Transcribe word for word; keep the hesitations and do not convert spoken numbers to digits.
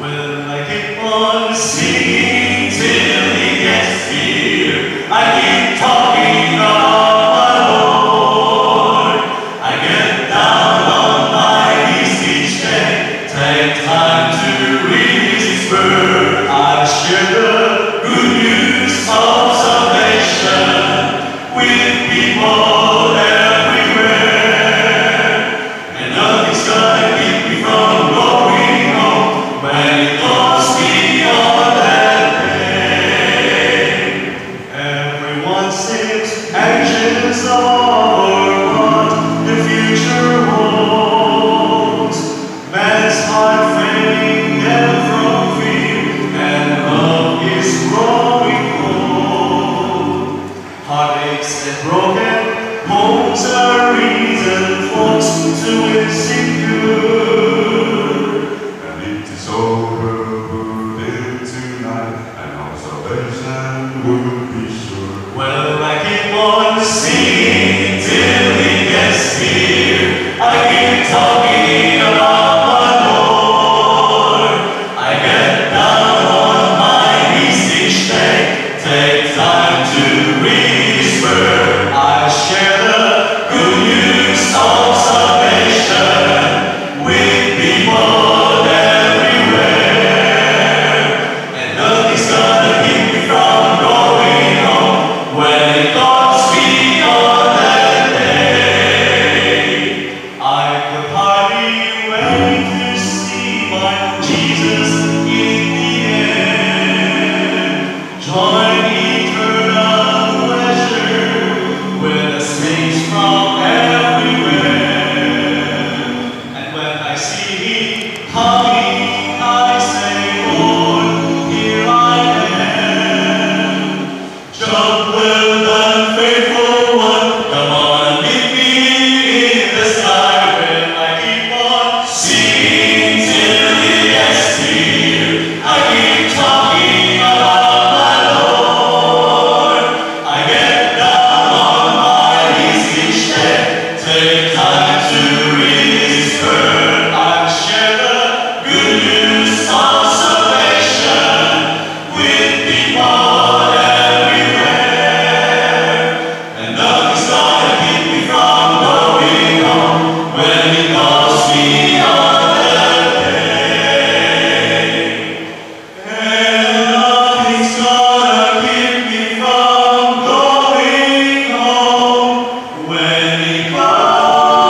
Well, I keep on singing till he gets here. I keep talking about my Lord. I get down on my knees each day, take time to read his word. I share the good news of salvation with people everywhere. And nothing's gonna keep me from going home when it goes beyond that day. Everyone seems anxious over what the future holds. Man's heart fading from fear, and love is growing cold. Heartaches and broken homes are reason folks to insecure. And it is over tonight, and our salvation will be sure. Well, I keep on singing till he gets here. I keep talking about my Lord. I get down on my knees each day, take time to read his word. I share the good news of salvation with people everywhere. And nothing's gonna keep me from going home when it goes beyond that day. I could hardly wait to see my Jesus in the end. Join eternal pleasure with the saints from everywhere. And when I see him coming, I say, Lord, here I am. Jump with the faithful one, come on, meet me in the sky. When I keep on singing till he gets here, I keep talking about my Lord. I get down on my knees each day, take time to read his word. I share the good news of salvation with people everywhere. And nothing's gonna keep me from going home when it goes beyond that day. And nothing's gonna keep me from going home when it goes